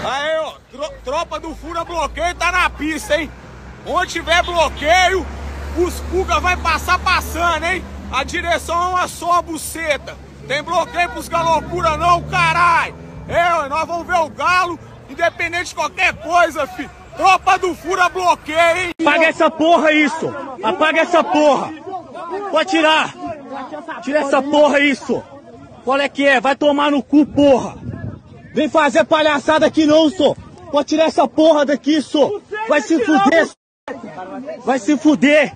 Aí, ó, tropa do Fura Bloqueio tá na pista, hein? Onde tiver bloqueio, os Cuga vai passar passando, hein? A direção é uma só, buceta. Tem bloqueio pros galocura não, caralho. É, nós vamos ver o galo, independente de qualquer coisa, filho. Tropa do Fura Bloqueio, hein? Apaga essa porra, isso! Apaga essa porra! Pode tirar! Tira essa porra, isso! Qual é que é? Vai tomar no cu, porra! Vem fazer palhaçada aqui não, só! Pode tirar essa porra daqui, só! Vai se fuder! Vai se fuder!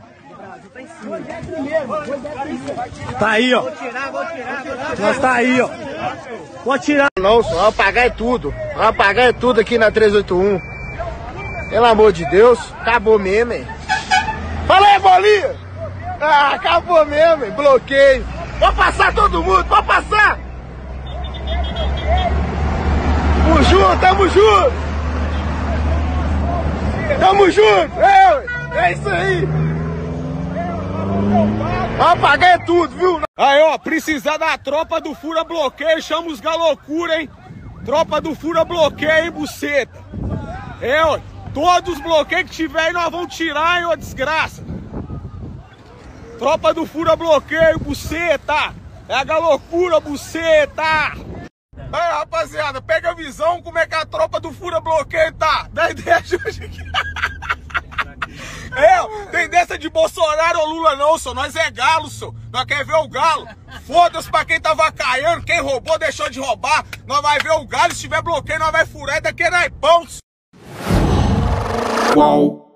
Tá aí, ó! Nós tá aí, ó! Pode tirar! Não, só apagar é tudo! Apagar é tudo aqui na 381! Pelo amor de Deus, acabou mesmo, hein? Fala aí, bolinha! Ah, acabou mesmo, hein? Bloqueio! Pode passar todo mundo, pode passar! Tamo junto, tamo junto! Tamo junto! É isso aí! Apagar é tudo, viu? Aí, ó, precisar da tropa do Fura Bloqueio, chama os galocura, hein? Tropa do Fura Bloqueio, hein, buceta? É, ó, todos os bloqueios que tiver aí nós vamos tirar, hein, ô desgraça? Tropa do Fura Bloqueio, buceta! É a galocura, buceta! Aí, rapaziada, pega a visão como é que a tropa do Fura Bloqueio tá. Dá ideia de hoje aqui. É, tem dessa de Bolsonaro ou Lula não, só. Nós é galo, só. Nós quer ver o galo. Foda-se pra quem tá vacaiando, quem roubou deixou de roubar. Nós vai ver o galo, se tiver bloqueio nós vai furar e daqui é naipão. Qual?